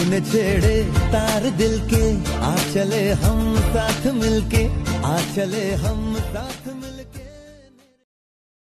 तूने छेड़े तार दिल के, आ चले हम साथ मिलके, आ चले हम साथ